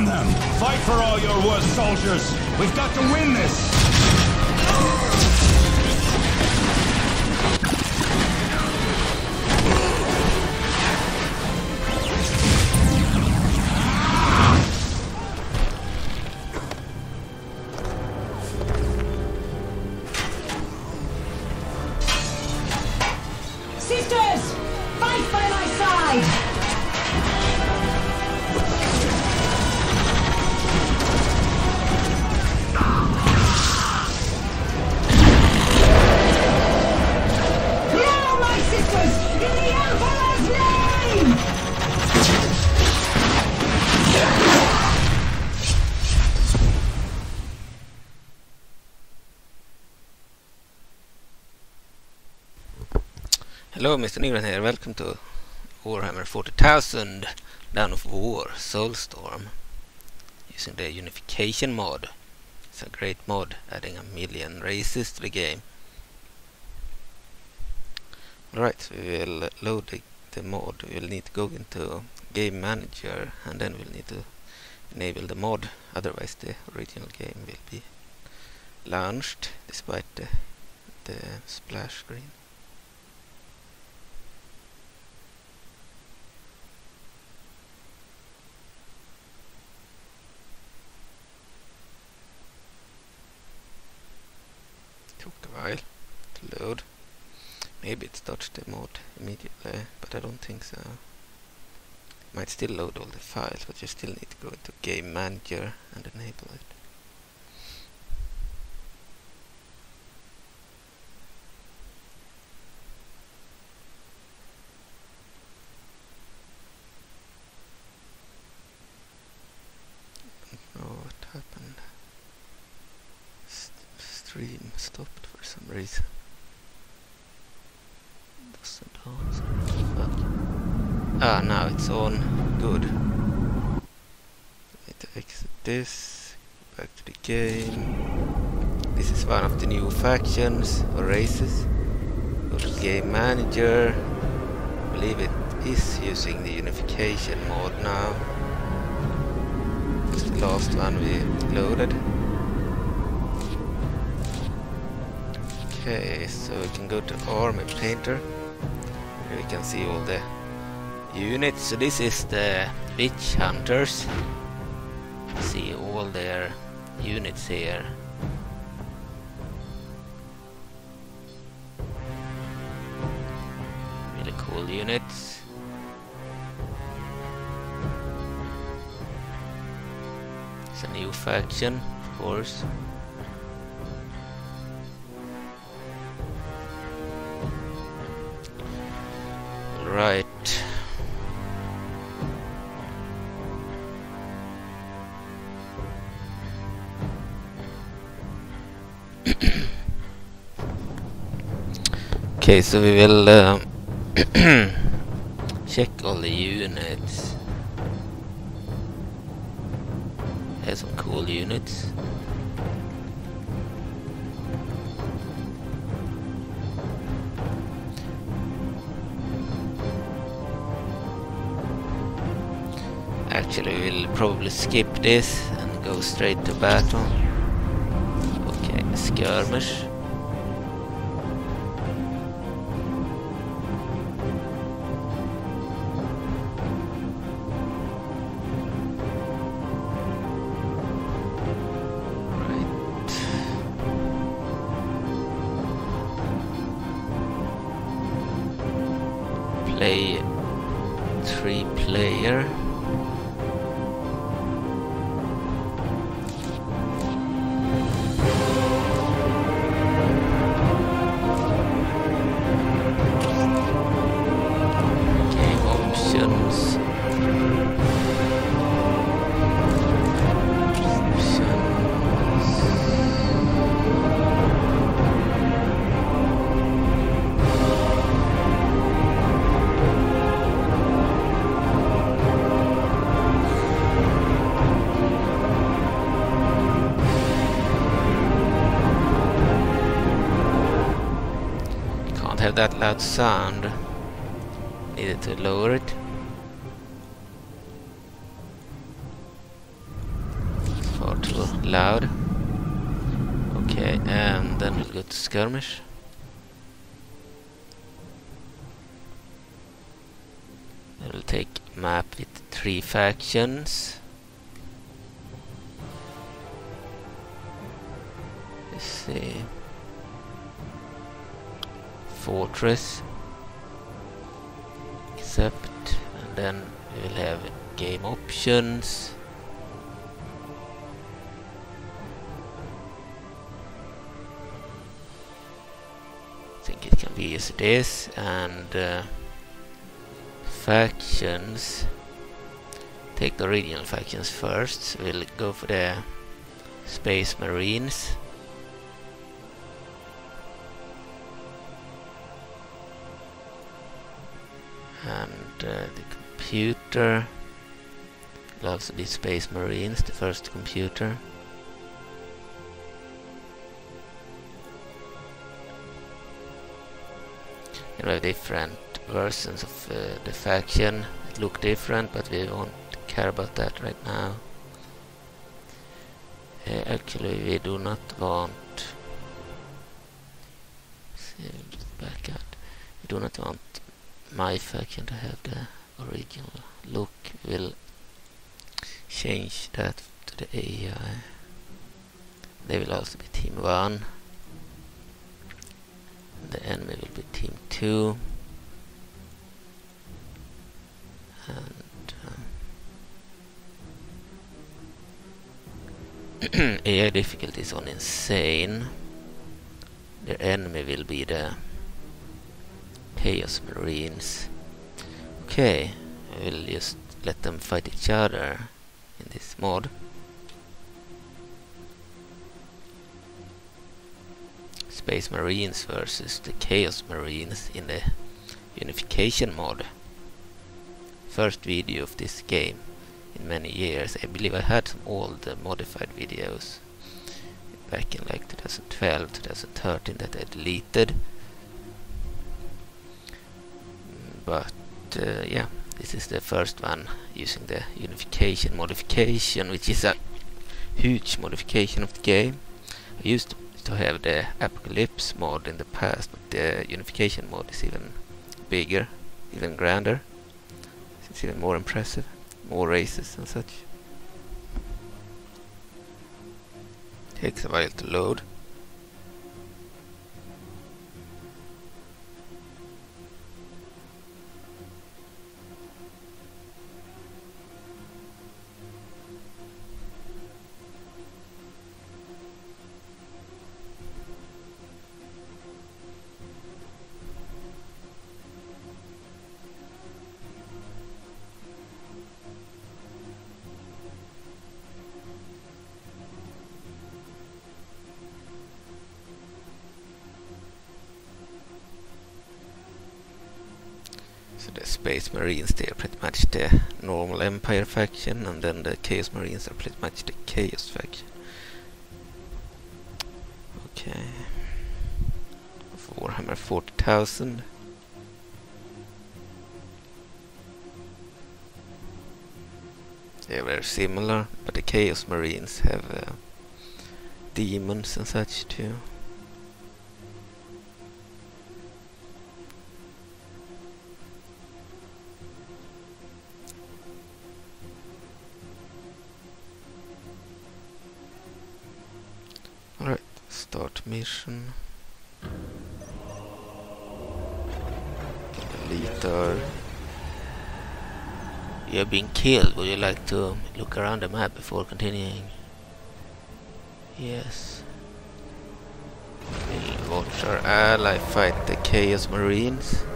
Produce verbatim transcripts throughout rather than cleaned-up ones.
on them! Fight for all your worst soldiers! We've got to win this! Sisters! Fight by my side! Hello, Mister Nygren here. Welcome to Warhammer forty thousand Dawn of War Soulstorm using the Unification mod. It's a great mod, adding a million races to the game. Alright, so we will load the, the mod. We will need to go into Game Manager and then we'll need to enable the mod, otherwise the original game will be launched despite the, the splash screen. Took a while to load. Maybe it starts the mod immediately, but I don't think so. Might still load all the files, but you still need to go into Game Manager and enable it. I don't know what happened. St stream stopped for some reason. Doesn't answer. Fuck. Ah, now it's on. Good. Need to exit this. Back to the game. This is one of the new factions or races. Go to Game Manager. I believe it is using the Unification mod now. It's the last one we loaded. Okay, so we can go to Army Painter. Here we can see all the units. So this is the Witch Hunters. See all their units here. Really cool units. It's a new faction, of course. Right. Okay, so we will um, check all the units. Has some cool units. Actually, we'll probably skip this and go straight to battle. Okay, skirmish. Right. Play three player. Have that loud sound. Needed to lower it. loud. Okay, and then we'll go to skirmish. We'll take map with three factions. Let's see. Fortress. Accept. And then we'll have game options. I think it can be as it is. And uh, factions. Take the original factions first. We'll go for the Space Marines. And uh, the computer will also be Space Marines, the first computer. And we have different versions of uh, the faction that look different, but we won't care about that right now. Uh, actually, we do not want. See, just back out. We do not want my faction to have the original look. We'll change that to the A I. They will also be team one. The enemy will be team two. And uh, A I difficulty is on insane. Their enemy will be the Chaos Marines. Okay, I will just let them fight each other in this mod. Space Marines versus the Chaos Marines in the Unification mod. First video of this game in many years. I believe I had some old uh, modified videos back in like twenty twelve, twenty thirteen that I deleted. But uh, yeah, this is the first one using the Unification modification, which is a huge modification of the game. I used to have the Apocalypse mod in the past, but the Unification mod is even bigger, even grander. It's even more impressive, more races and such. Takes a while to load. So the Space Marines, they are pretty much the normal Empire faction, and then the Chaos Marines are pretty much the Chaos faction. Okay. Warhammer forty thousand. They are very similar, but the Chaos Marines have uh, demons and such too. Alright, start mission. Leader. You have been killed. Would you like to look around the map before continuing? Yes. We'll watch our ally fight the Chaos Marines.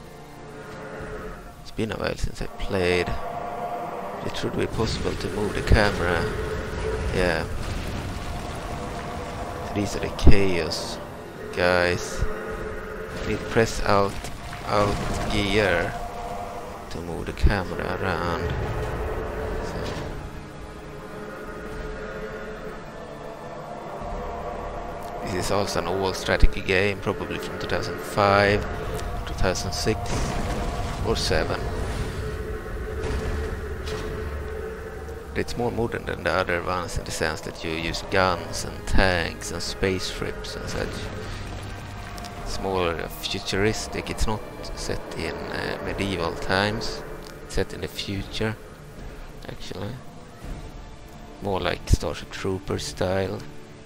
It's been a while since I played. It should be possible to move the camera. Yeah. These are the Chaos guys. You need to press out, out gear to move the camera around. So. This is also an old strategy game, probably from two thousand five, two thousand six or seven. It's more modern than the other ones in the sense that you use guns and tanks and spaceships and such. It's more futuristic. It's not set in uh, medieval times. It's set in the future, actually. More like Starship Troopers style.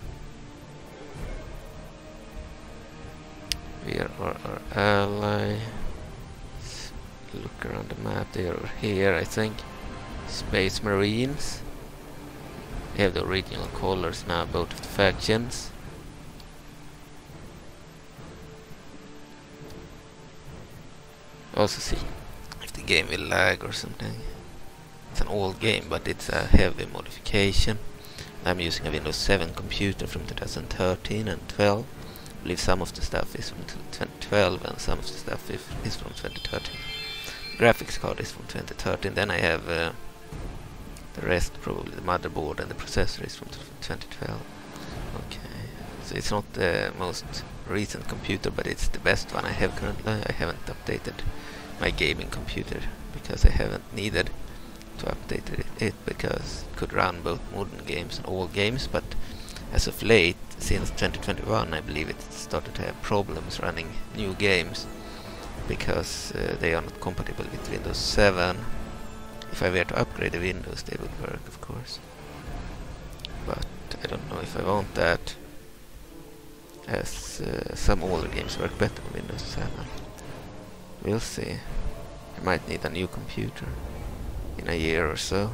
We are our, our ally. Let's look around the map. They are here, I think. Space Marines. We have the original colors now, both of the factions. Also see if the game will lag or something. It's an old game, but it's a heavy modification. I'm using a Windows seven computer from two thousand thirteen and twelve. I believe some of the stuff is from twenty twelve and some of the stuff is, is from twenty thirteen. Graphics card is from twenty thirteen. Then I have uh, the rest, probably the motherboard and the processor is from twenty twelve. Okay, so it's not the most recent computer, but it's the best one I have currently. I haven't updated my gaming computer because I haven't needed to update it, it because it could run both modern games and old games, but as of late, since twenty twenty-one, I believe it started to have problems running new games because uh, they are not compatible with Windows seven. If I were to upgrade the Windows, they would work, of course. But I don't know if I want that, as uh, some older games work better on Windows seven. We'll see. I might need a new computer in a year or so.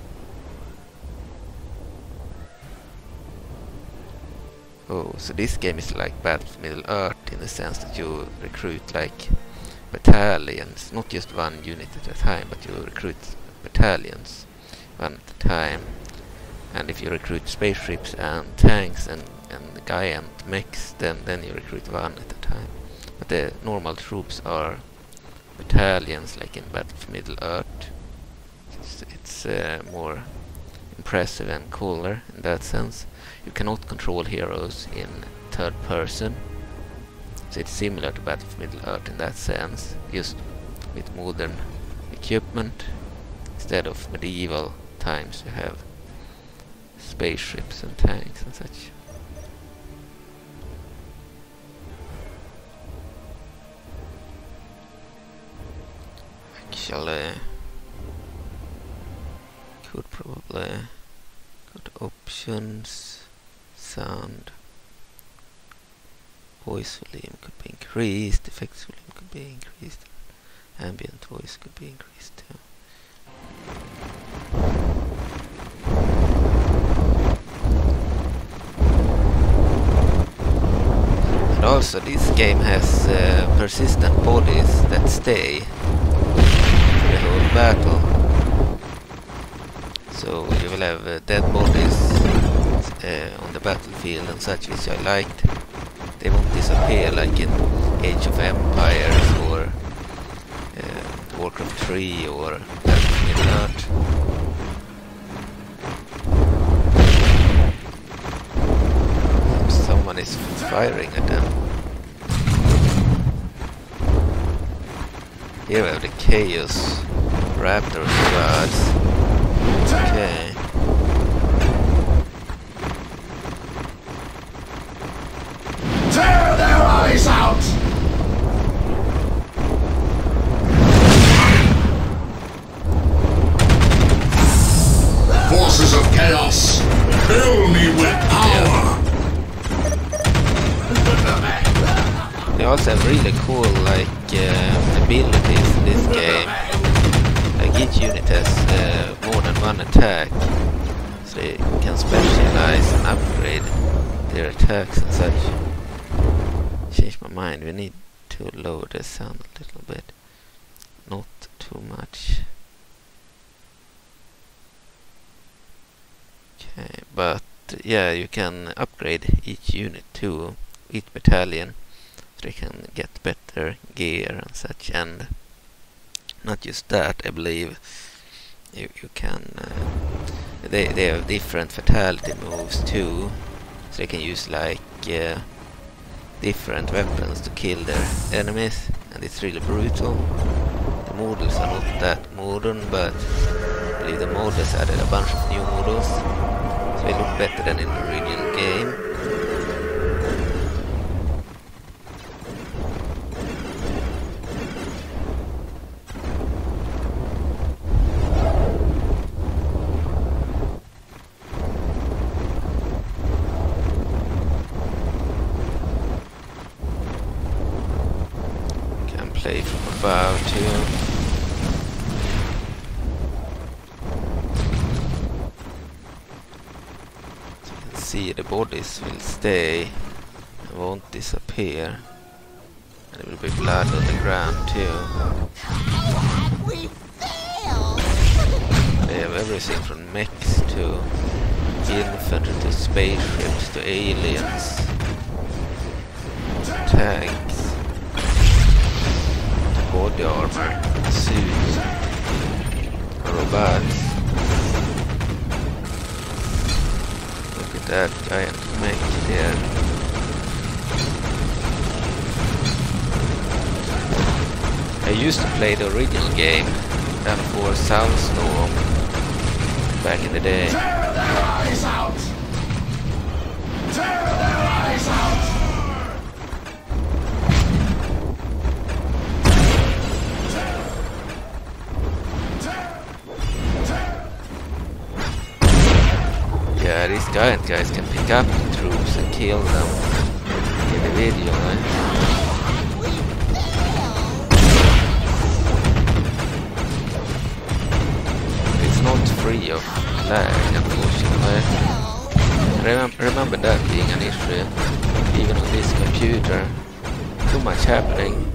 Oh, so this game is like Battle for Middle-earth in the sense that you recruit like battalions, not just one unit at a time, but you recruit battalions one at a time. And if you recruit spaceships and tanks and, and giant mechs, then, then you recruit one at a time. But the normal troops are battalions, like in Battle for Middle-earth. It's, it's uh, more impressive and cooler in that sense. You cannot control heroes in third person, so it's similar to Battle for Middle-earth in that sense, just with modern equipment. Instead of medieval times, you have spaceships and tanks and such. Actually, could probably go to options, sound, voice volume could be increased, effects volume could be increased, ambient voice could be increased too. And also this game has uh, persistent bodies that stay for the whole battle. So you will have uh, dead bodies uh, on the battlefield and such, which I liked. They won't disappear like in Age of Empires or uh, Warcraft three or Battle for Middle-earth. Someone is firing at them. Here we have the Chaos Raptor squads. Okay. Tear their eyes out! Forces of chaos, fill me with power! They also have really cool like uh, abilities in this game. Like each unit has uh, more than one attack, so they can specialize and upgrade their attacks and such. Change my mind, we need to lower the sound a little bit, not too much. Okay, but yeah, you can upgrade each unit too, each battalion, so they can get better gear and such. And not just that, I believe you, you can uh, they, they have different fatality moves too, so they can use like uh, different weapons to kill their enemies, and it's really brutal. The models are not that modern, but believe the mod has added a bunch of new models, so they look better than in the original game. Can play from above too. See, the bodies will stay and won't disappear, and there will be blood on the ground too. We failed! They have everything from mechs to infantry to spaceships to aliens, tanks, body armor, suits, robots. That giant mech there. I used to play the original game uh, for Soulstorm back in the day. Tear their eyes out! Tear their eyes out! Yeah, these giant guys can pick up the troops and kill them individually. It's not free of lag, unfortunately. Remem remember that being an issue, even on this computer. Too much happening.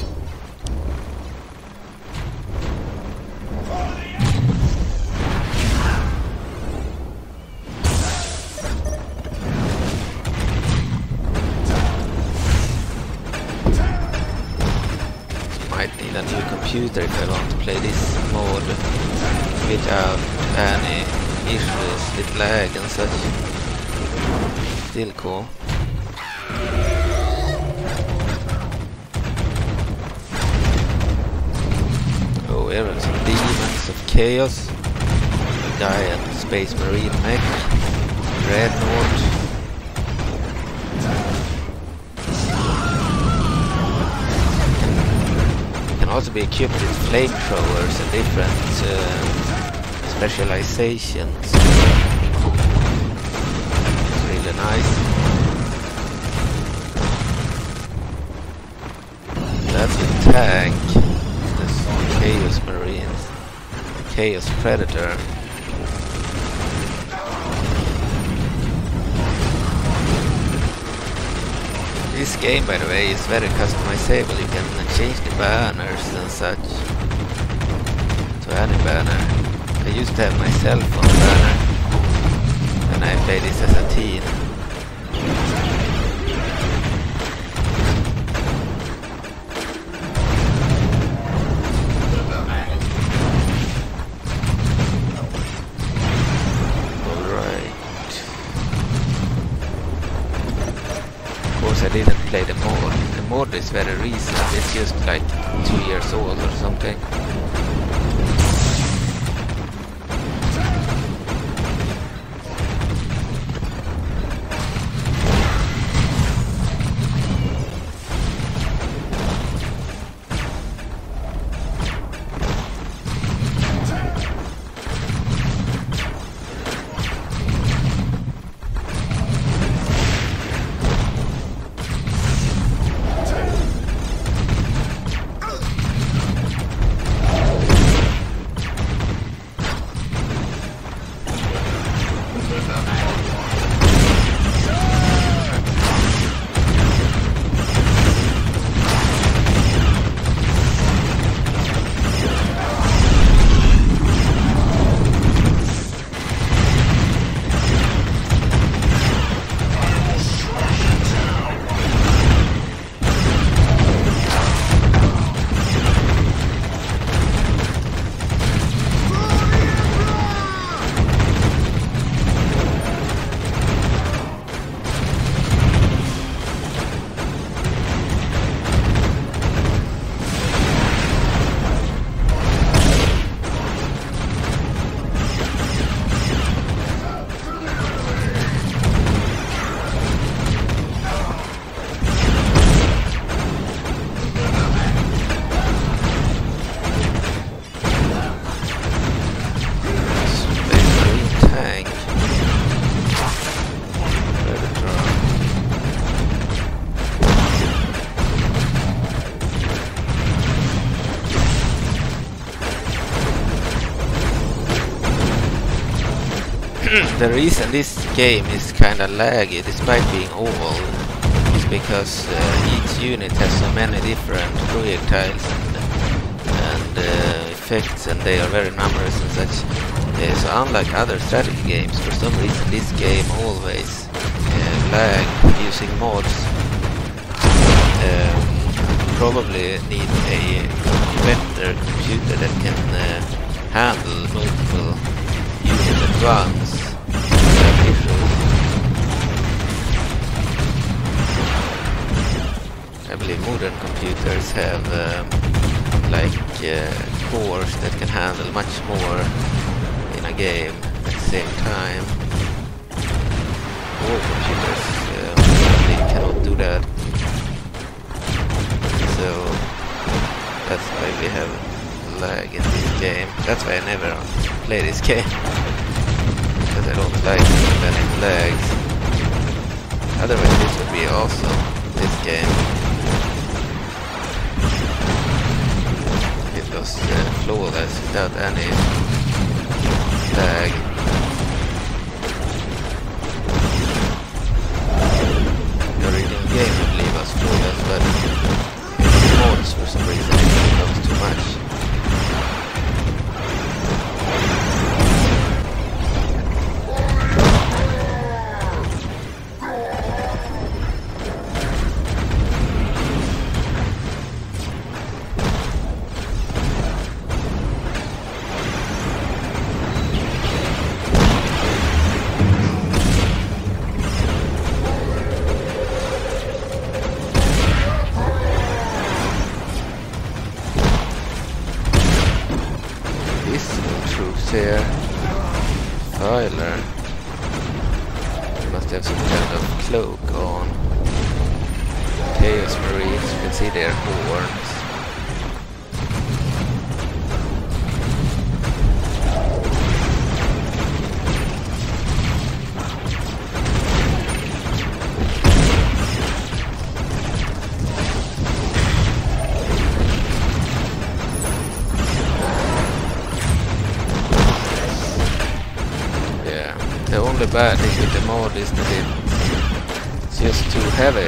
Need a new computer if I want to play this mode without any issues with lag and such. Still cool. Oh, here are some demons of chaos. Giant space marine mech, dreadnought. Also be equipped with flamethrowers and different uh, specializations. It's really nice. That's a tank. This Chaos Marines. Chaos Predator. This game, by the way, is very customizable. You can change the banners and such to any banner. I used to have myself on the banner when I played this as a teen. I didn't play the mod. The mod is very recent, it's just like two years old or something. the reason this game is kinda laggy despite being old is because uh, each unit has so many different projectiles and, and uh, effects, and they are very numerous and such. Uh, so unlike other strategy games, for some reason this game always uh, lag using mods. Um, probably need a better computer that can uh, handle multiple units at once. I believe modern computers have um, like uh, cores that can handle much more in a game at the same time. All computers uh, cannot do that. So that's why we have lag in this game. That's why I never play this game. Because I don't like when it lags. Otherwise this would be awesome, this game. It was uh, flawless without any lag. The original game I believe was flawless, but in mods for some reason it loves too much. Here, Tyler must have some kind of cloak on. Chaos Marines, you can see their horns. The only bad thing with the mod is that it's just too heavy.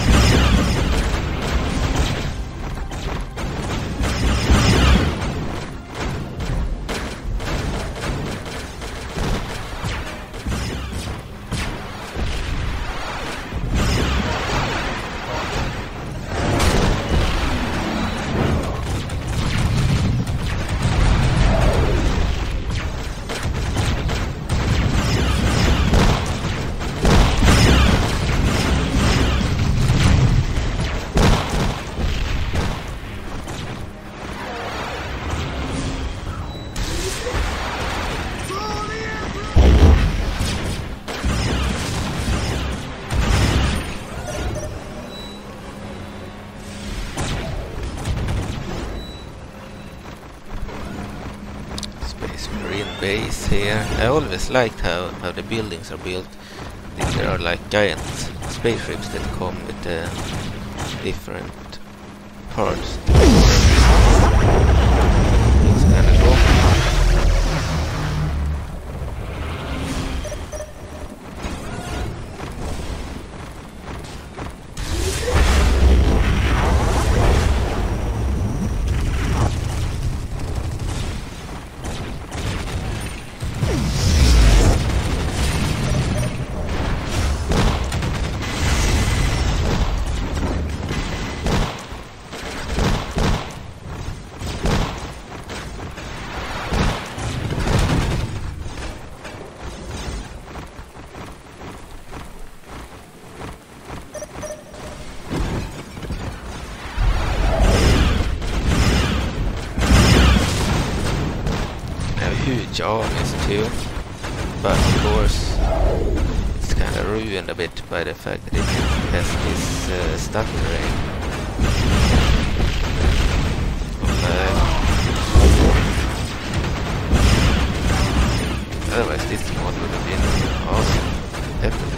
Base here. I always liked how, how the buildings are built. There are like giant spaceships that come with uh, different parts. Looks kinda cool. Huge armies too, but of course it's kind of ruined a bit by the fact that it has this uh, stuttering. Uh, otherwise this mod would have been awesome, definitely.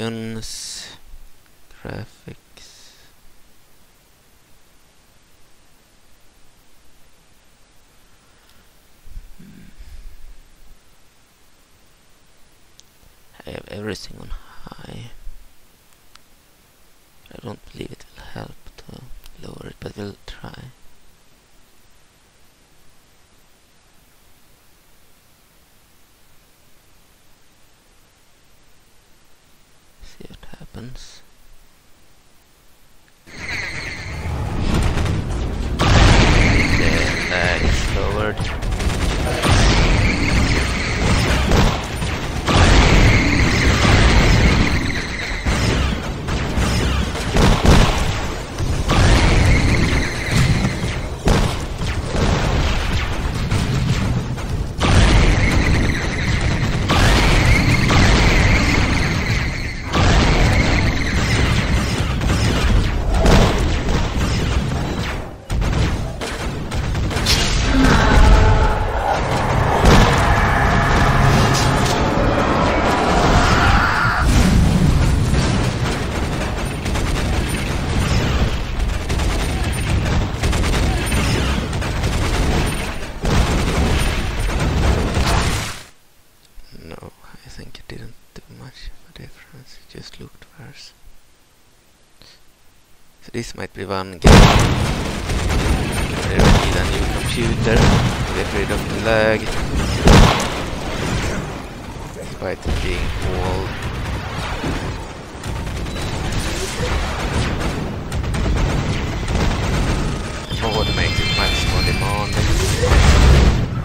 options, graphics. Hmm. I have everything on high. I don't believe it will help to lower it, but we'll try. See what happens. The lag is lowered. This might be one game where we need a new computer to get rid of the lag, despite it being old. The mod makes it much more demanding.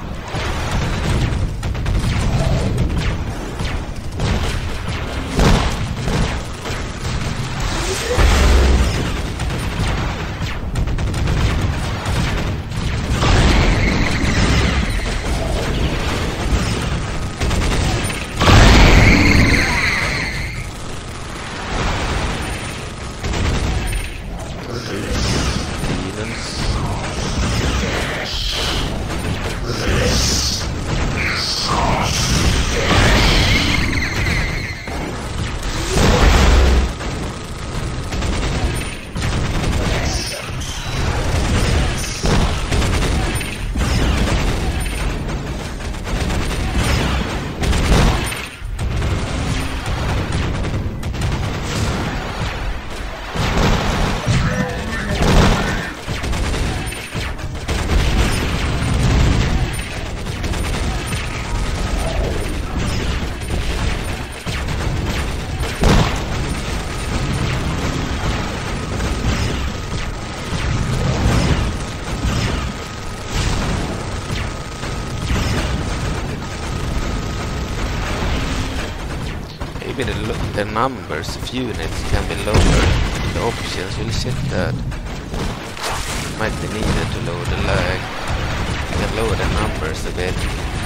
Maybe the, the numbers of units can be lowered. The options will check that. It might be needed to lower the lag. You can lower the numbers a bit.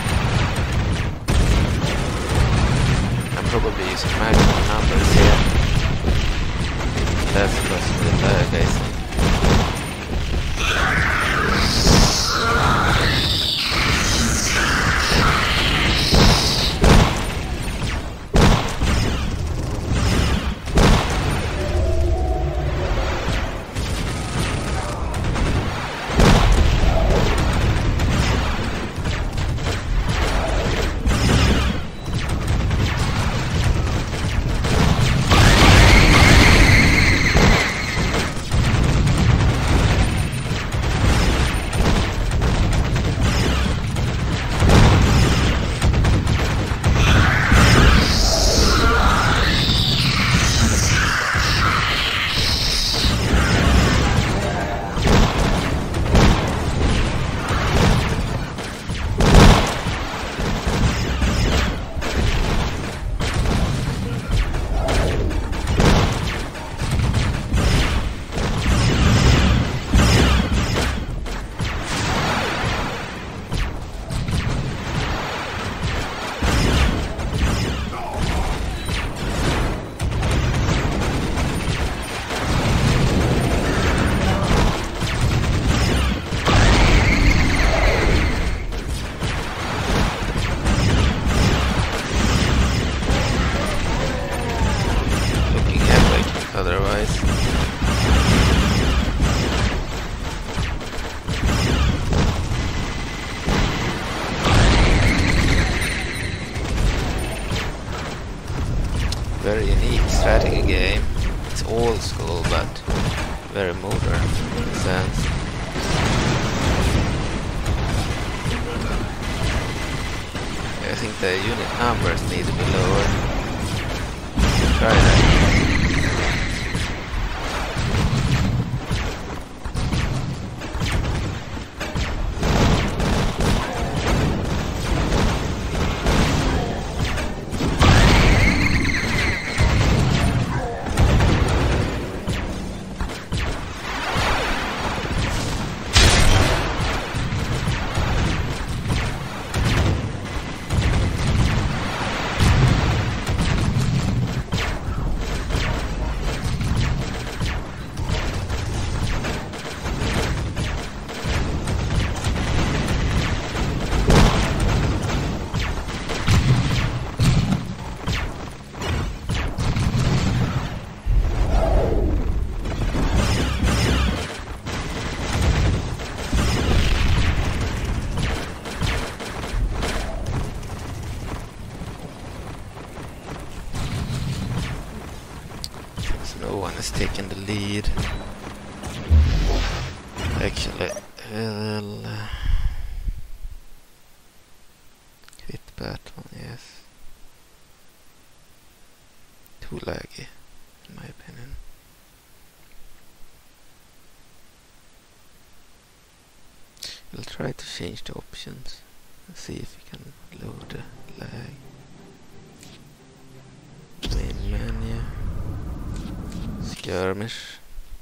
I'm probably using maximum numbers here. That's because of the lag, I think. advanced. I think the unit numbers need to be lower. Try that. Taking the lead. Actually, well, uh, quit battle, yes. Too laggy, in my opinion. We'll try to change the options and see if we can load the lag. Main menu. Skirmish.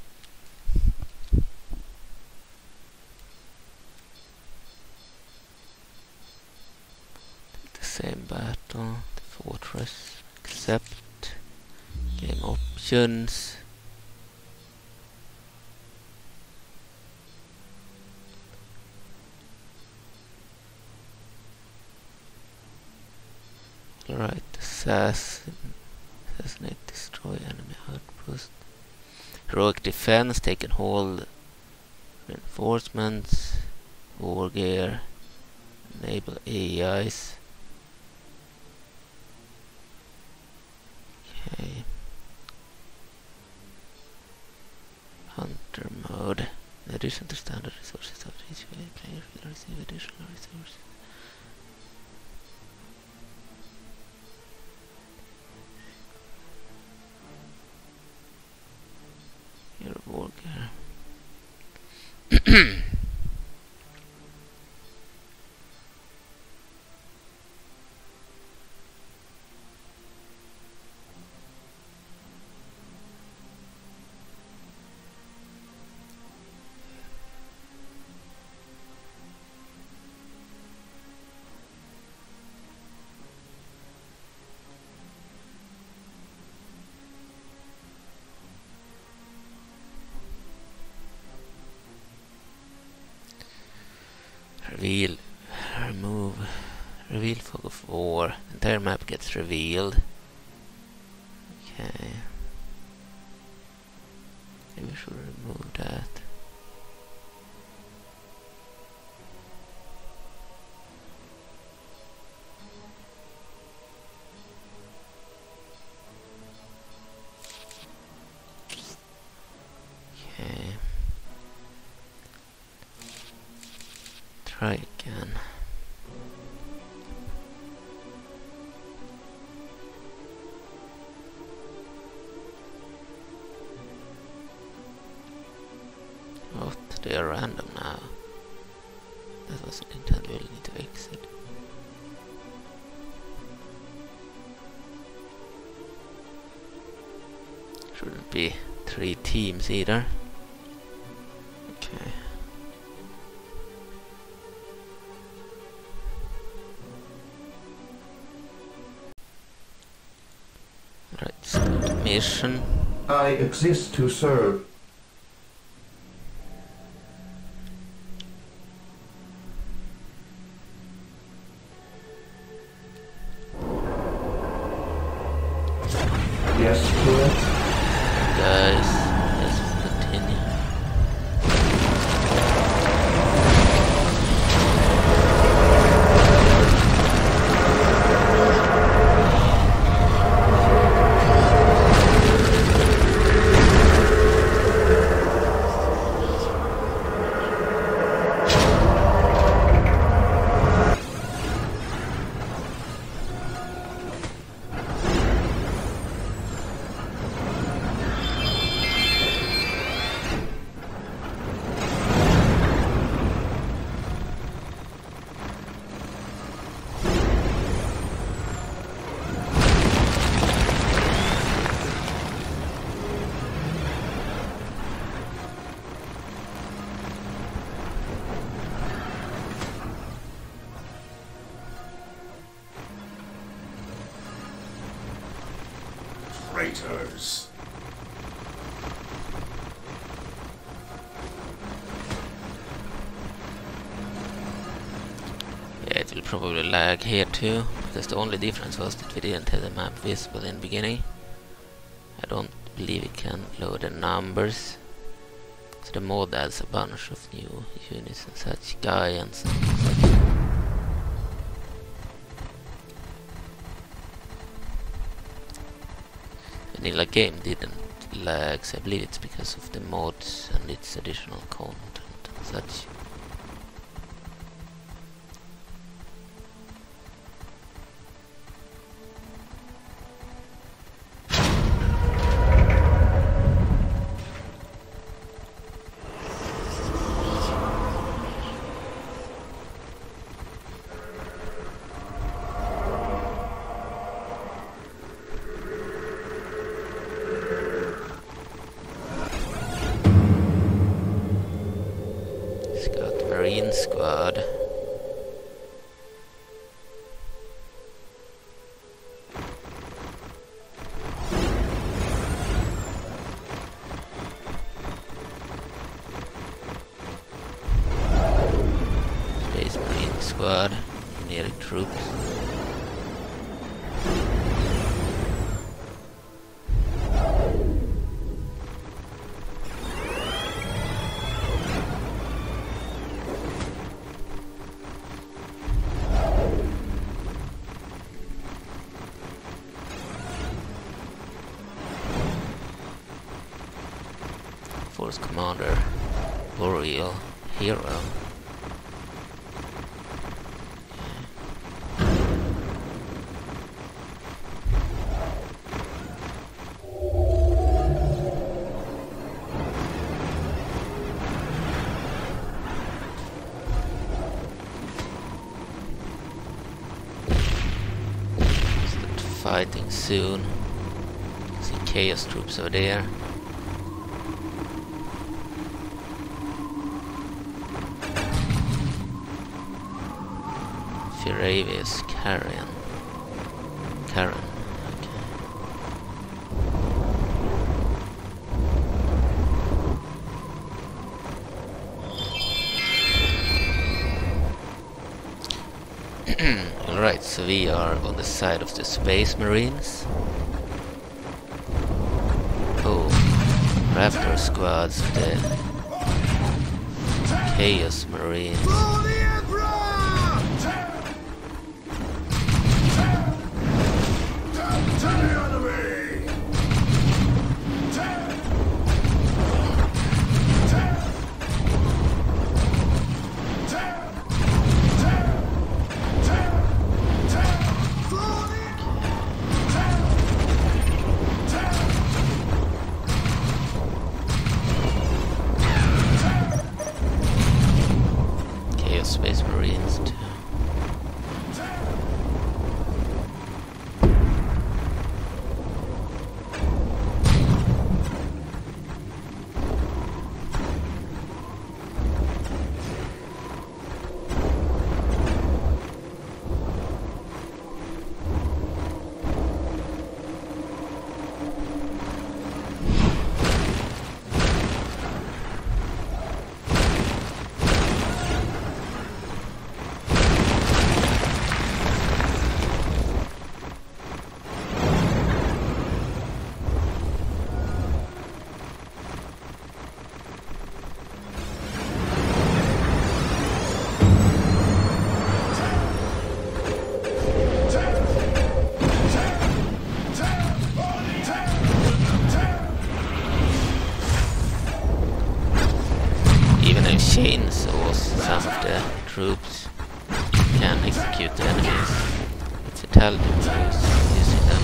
The same battle, the fortress, accept, game options. Alright, assassin, assassinate, destroy enemy outpost. Heroic defense, take and hold reinforcements, war gear, enable A Is. Okay. Hunter mode. In addition to standard resources of each player will receive additional resources. Your war gear. Reveal, remove, reveal fog of war. Entire map gets revealed. Okay. Maybe we should remove that. Okay. Try again. What? They are random now. That wasn't intended. We'll need to exit. Shouldn't be three teams either. Okay. Right, start mission. I exist to serve. Yes, correct. Guys, let's continue. traitors. Yeah, it will probably lag here too, because the only difference was that we didn't have the map visible in the beginning. I don't believe it can load the numbers. So the mod adds a bunch of new units and such, giants and such. Vanilla game didn't lag, so I believe it's because of the mods and its additional content and such. Marine squad. Space Marine squad. Near troops. Force commander, Boreal, hero. Start fighting soon. See chaos troops over there. Firavius, Karen. Karen, okay. Alright, so we are on the side of the Space Marines. Oh, Raptor squads, the Chaos Marines. Space Marines too. Chainsaws, some of the troops can execute the enemies. It's fatality moves using them.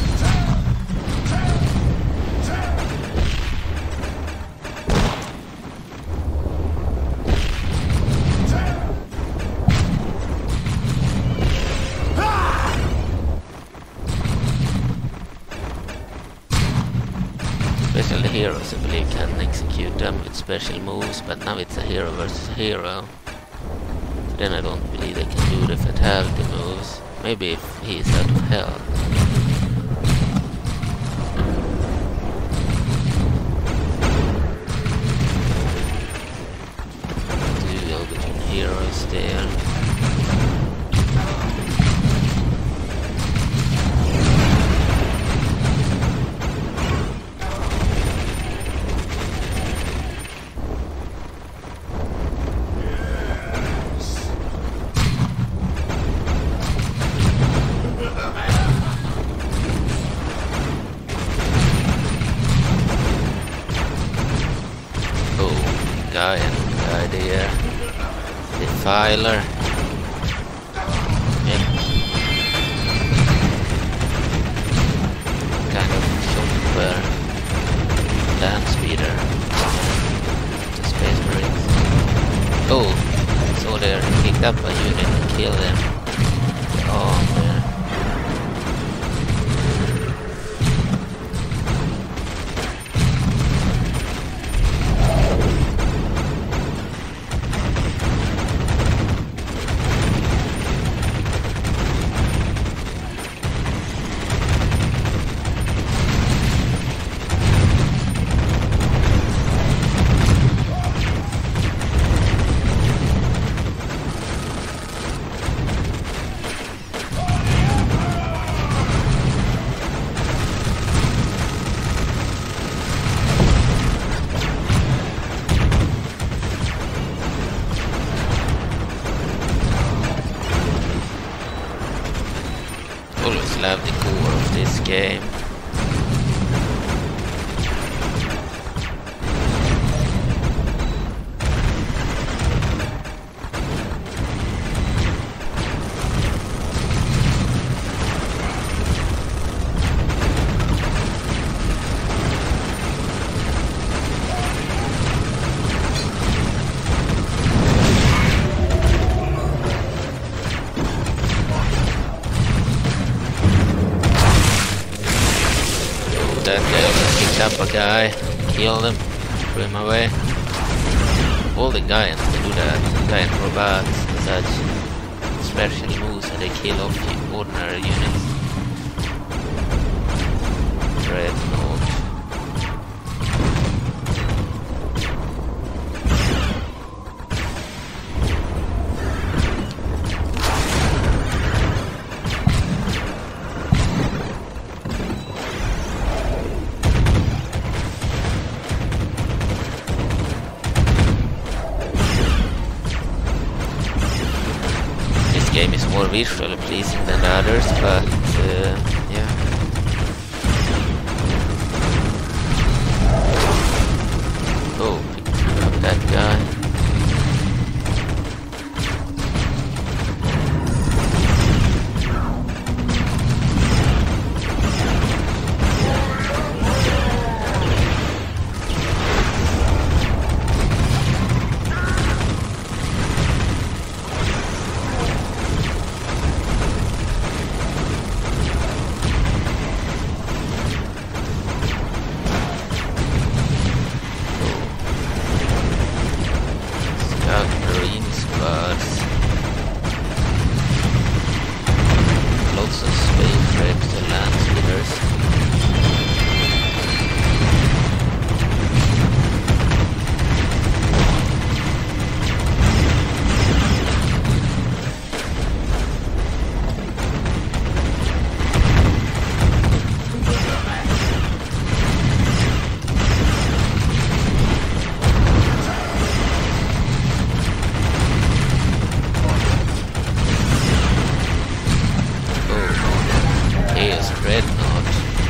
Especially heroes, I believe, can execute them with special moves, but now it's a hero versus hero. So then I don't believe they can do the fatality moves. Maybe if he's out of health. heroes there. Guy and guy there. Defiler. Yep. Kind of super land speeder. The Space Marines. Oh, so they're picked up a unit and kill them. Oh man. Always love the core of this game. That guy almost picked up a guy, killed him, threw him away. All the Giants can do that, giant robots and such special moves, and they kill off the ordinary units. Dreadnought. Game is more visually pleasing than the others, but uh, yeah. Oh, pick up that guy. Lots of space wrecks and land speeders. Dreadnought.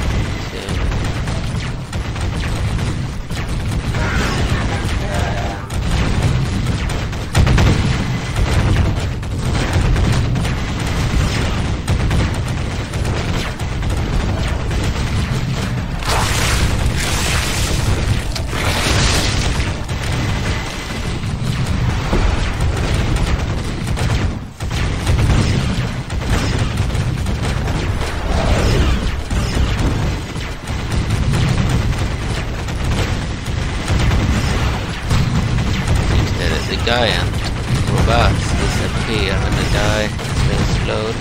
Guy and robots disappear when they die, they explode.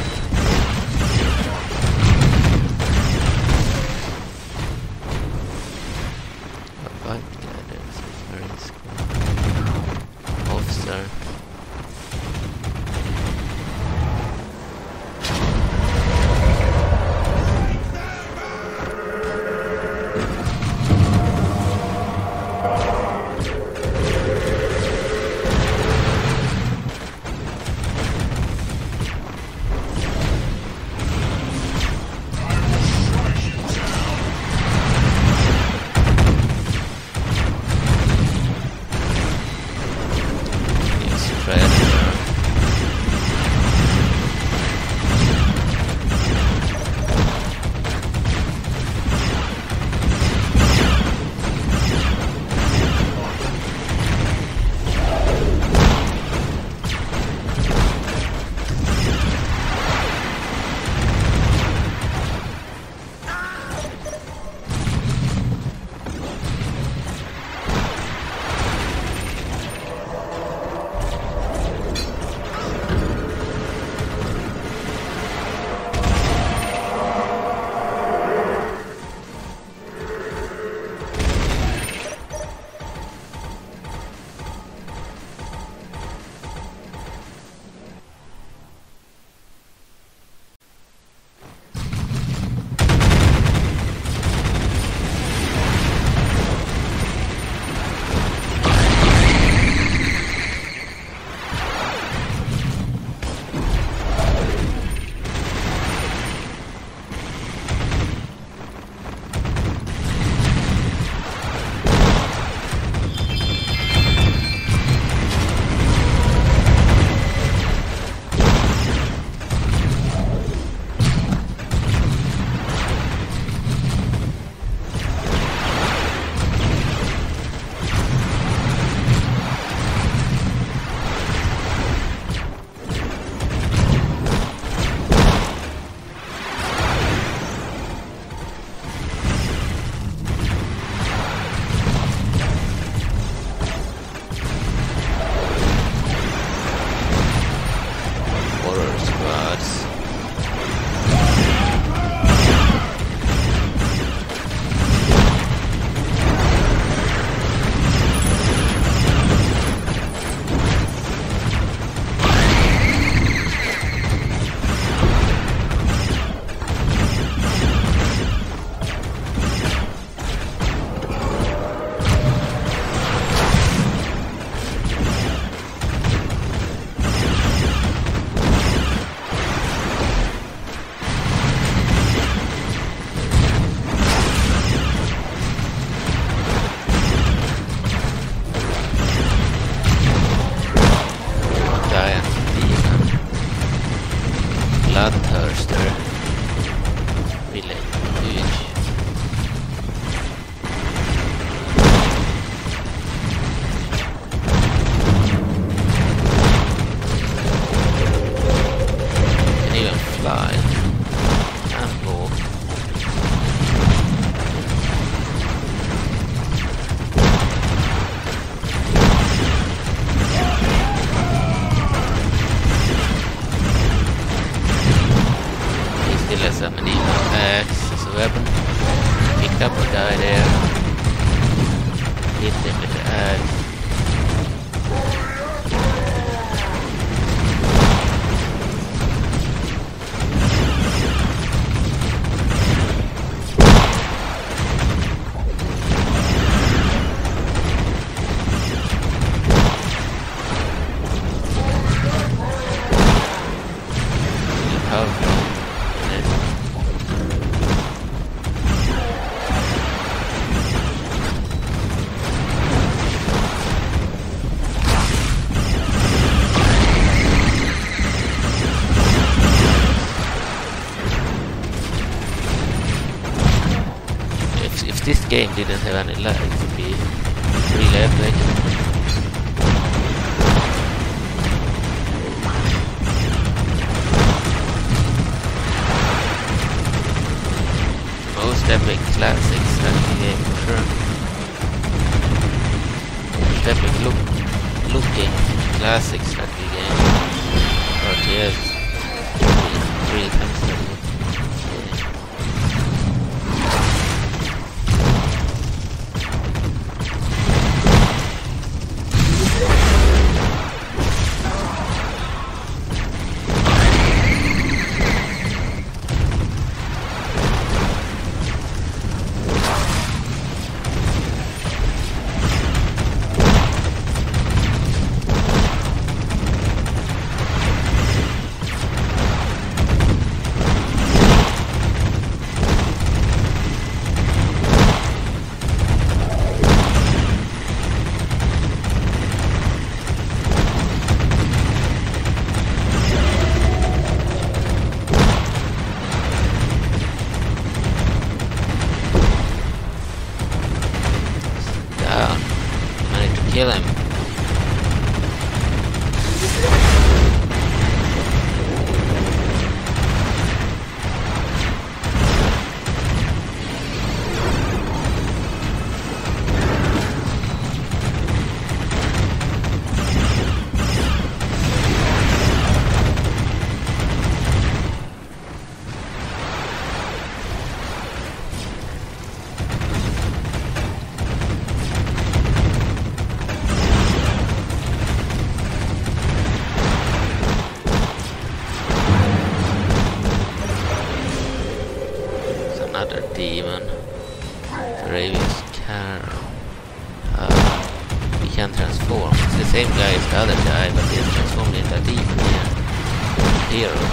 Oh, but yeah, there's a Marine School officer. axe as a weapon. Pick up a guy there. Hit him with the axe. This game didn't have any lag, it would be really epic. Most epic classic strategy game for sure. Most epic look, looking classic strategy game. R T S. Real-Time-Srategy. Kill him. Another demon. Ravious car. Uh, he can transform. It's the same guy as the other guy, but he's transformed into a demon here. Hero.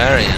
barbarian.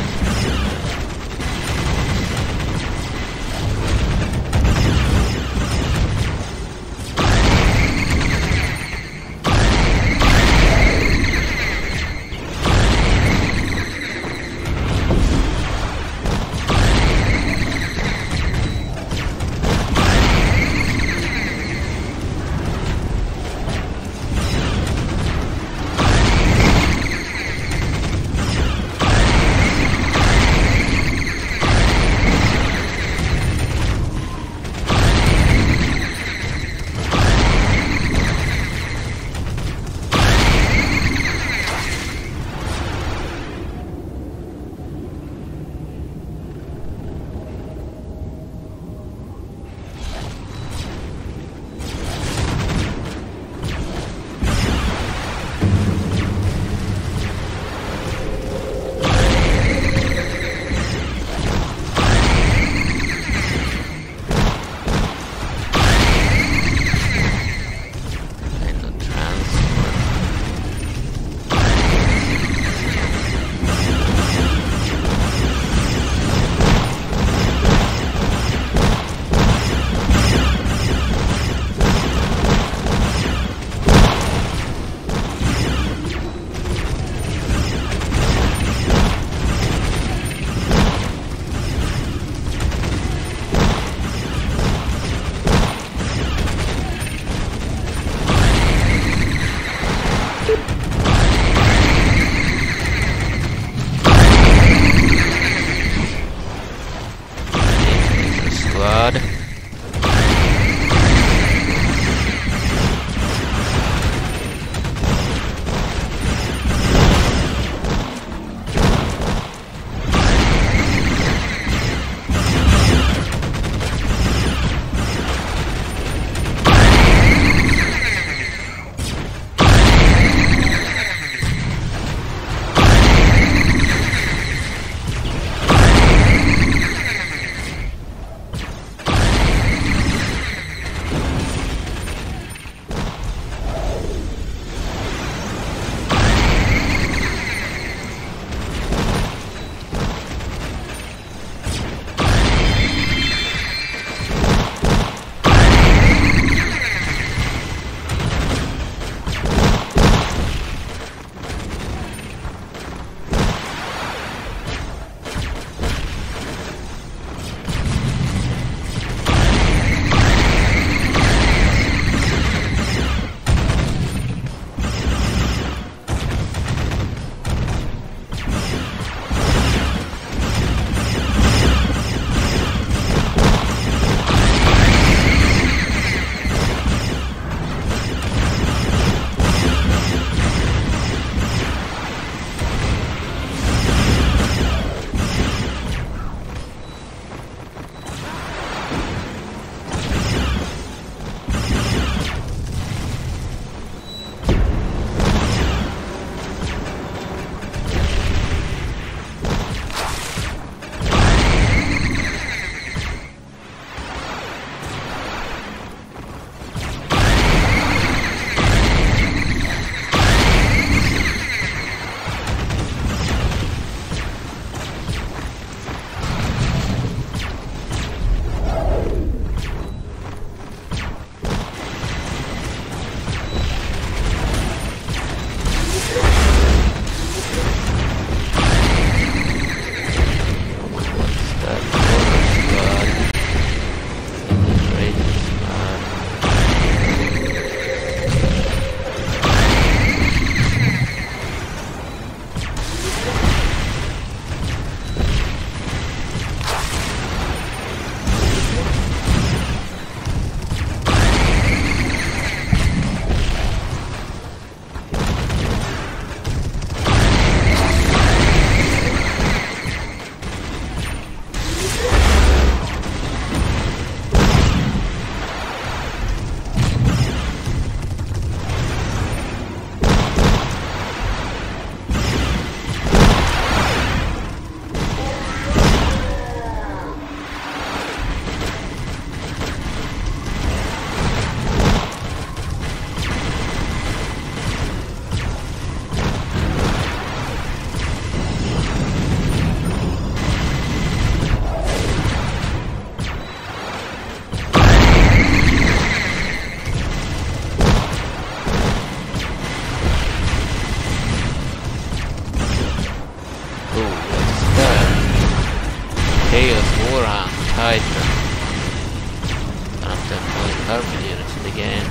Chaos Warhammer Titan. One of the most powerful units in the game.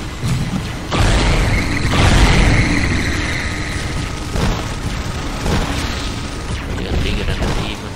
Even bigger than the demon.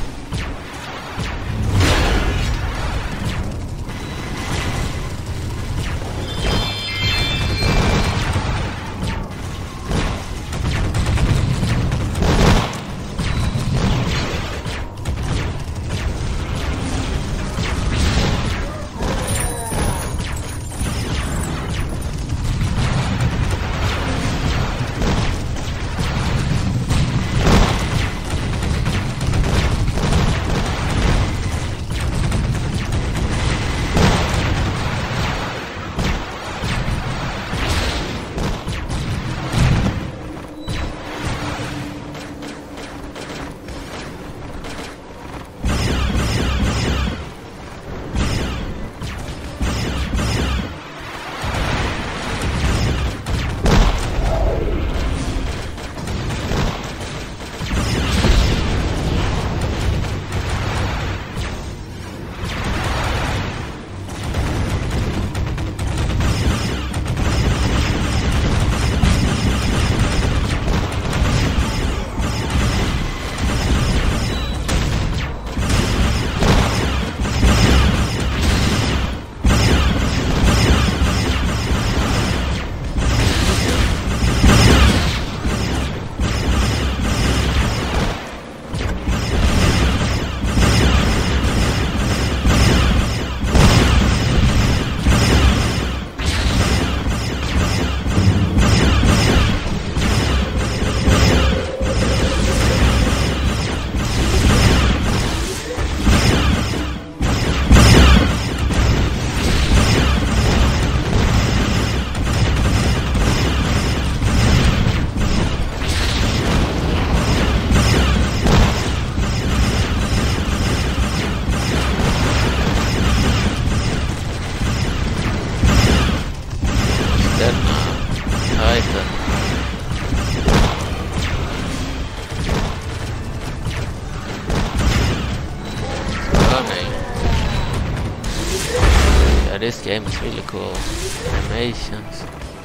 This game is really cool. Animations.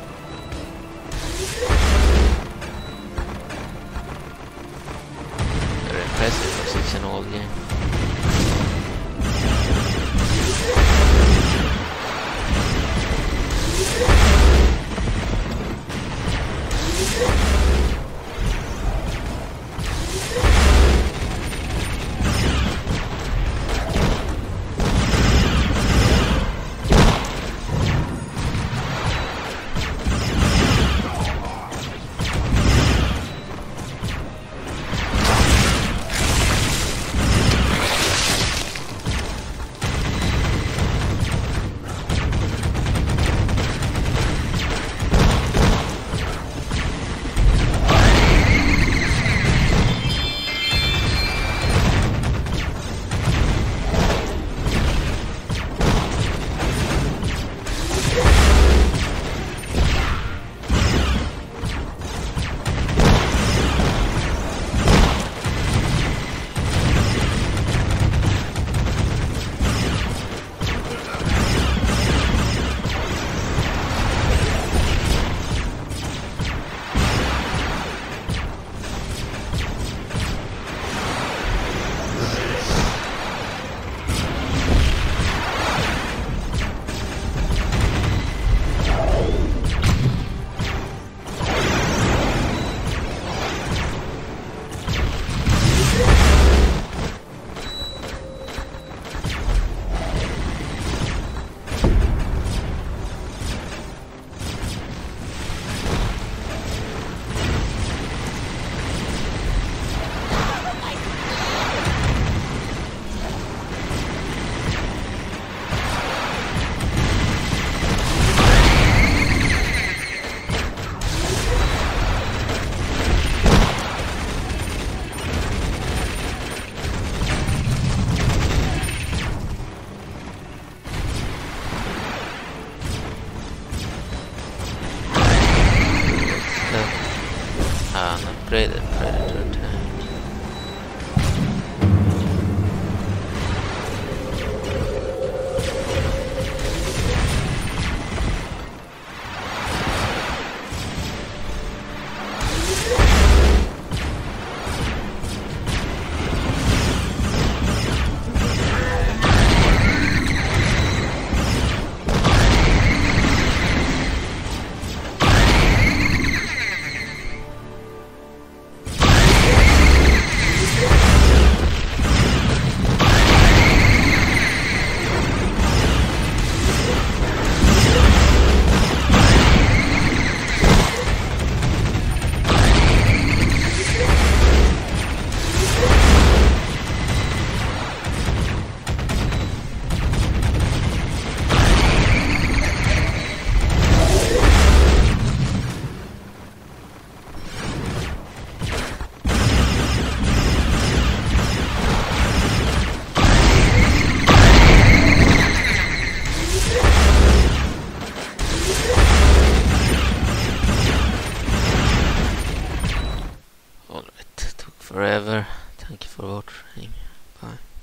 Very impressive for such an old game. forever. Thank you for watching. Bye.